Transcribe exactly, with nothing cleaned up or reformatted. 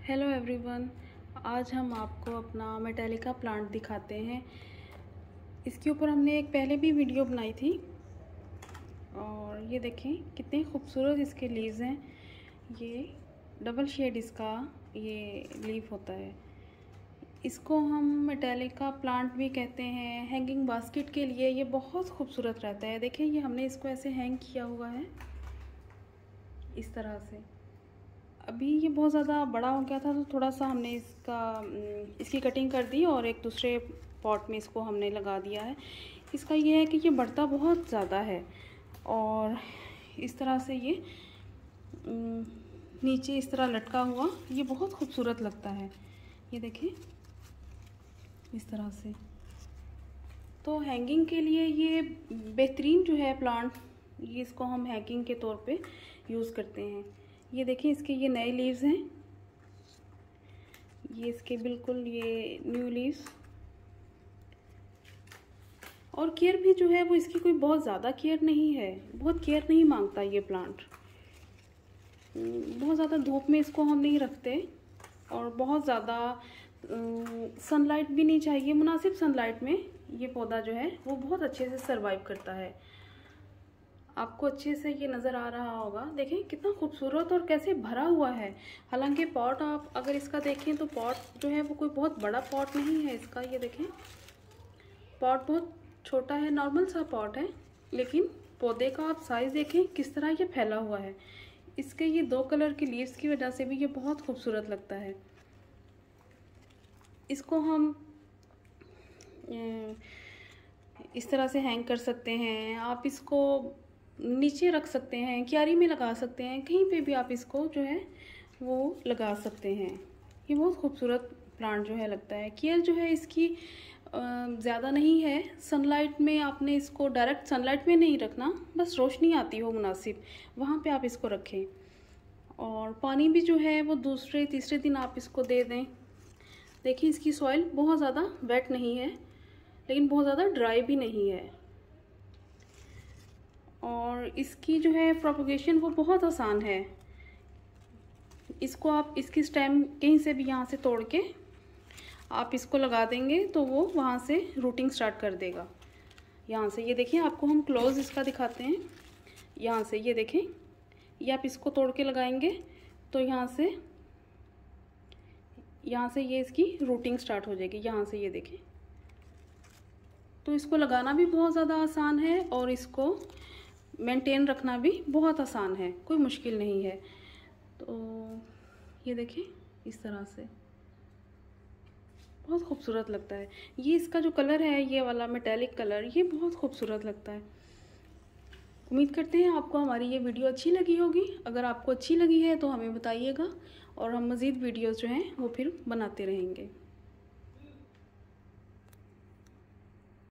Hello everyone, आज हम आपको अपना मेटालिका प्लांट दिखाते हैं। इसके ऊपर हमने एक पहले भी वीडियो बनाई थी और ये देखें कितने खूबसूरत इसके लीव्स हैं। ये डबल शेड इसका ये लीफ होता है। इसको हम मेटालिका प्लांट भी कहते हैं। हैंगिंग बास्केट के लिए ये बहुत खूबसूरत रहता है। देखें ये हमने इसको ऐसे हैंग किया हुआ है इस तरह से। अभी ये बहुत ज़्यादा बड़ा हो गया था तो थोड़ा सा हमने इसका इसकी कटिंग कर दी और एक दूसरे पॉट में इसको हमने लगा दिया है। इसका ये है कि ये बढ़ता बहुत ज़्यादा है और इस तरह से ये नीचे इस तरह लटका हुआ ये बहुत खूबसूरत लगता है। ये देखें इस तरह से। तो हैंगिंग के लिए ये बेहतरीन जो है प्लांट, ये इसको हम हैंगिंग के तौर पे यूज़ करते हैं। ये देखिए इसके ये नए लीव्स हैं, ये इसके बिल्कुल ये न्यू लीव्स। और केयर भी जो है वो इसकी कोई बहुत ज़्यादा केयर नहीं है, बहुत केयर नहीं मांगता ये प्लांट। बहुत ज़्यादा धूप में इसको हम नहीं रखते और बहुत ज़्यादा सनलाइट भी नहीं चाहिए। मुनासिब सनलाइट में ये पौधा जो है वो बहुत अच्छे से सरवाइव करता है। आपको अच्छे से ये नज़र आ रहा होगा। देखें कितना खूबसूरत और कैसे भरा हुआ है। हालांकि पॉट आप अगर इसका देखें तो पॉट जो है वो कोई बहुत बड़ा पॉट नहीं है इसका। ये देखें पॉट बहुत छोटा है, नॉर्मल सा पॉट है, लेकिन पौधे का आप साइज़ देखें किस तरह ये फैला हुआ है। इसके ये दो कलर की लीव्स की वजह से भी ये बहुत खूबसूरत लगता है। इसको हम इस तरह से हैंग कर सकते हैं। आप इसको नीचे रख सकते हैं, क्यारी में लगा सकते हैं, कहीं पे भी आप इसको जो है वो लगा सकते हैं। ये बहुत खूबसूरत प्लांट जो है लगता है। केयर जो है इसकी ज़्यादा नहीं है। सनलाइट में आपने इसको डायरेक्ट सनलाइट में नहीं रखना, बस रोशनी आती हो मुनासिब वहाँ पे आप इसको रखें। और पानी भी जो है वो दूसरे तीसरे दिन आप इसको दे दें। देखिए इसकी सॉइल बहुत ज़्यादा वेट नहीं है, लेकिन बहुत ज़्यादा ड्राई भी नहीं है। और इसकी जो है प्रोपगेशन वो बहुत आसान है। इसको आप इसकी स्टेम कहीं से भी यहाँ से तोड़ के आप इसको लगा देंगे तो वो वहाँ से रूटिंग स्टार्ट कर देगा। यहाँ से ये देखिए, आपको हम क्लोज इसका दिखाते हैं। यहाँ से ये देखें, ये आप इसको तोड़ के लगाएंगे तो यहाँ से यहाँ से ये इसकी रूटिंग स्टार्ट हो जाएगी। यहाँ से ये देखें, तो इसको लगाना भी बहुत ज़्यादा आसान है और इसको मेंटेन रखना भी बहुत आसान है, कोई मुश्किल नहीं है। तो ये देखें इस तरह से बहुत खूबसूरत लगता है। ये इसका जो कलर है ये वाला मेटालिक कलर, ये बहुत खूबसूरत लगता है। उम्मीद करते हैं आपको हमारी ये वीडियो अच्छी लगी होगी। अगर आपको अच्छी लगी है तो हमें बताइएगा और हम मज़ीद वीडियोज़ जो हैं वो फिर बनाते रहेंगे।